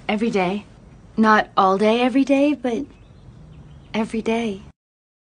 Every day. Not all day every day, but every day.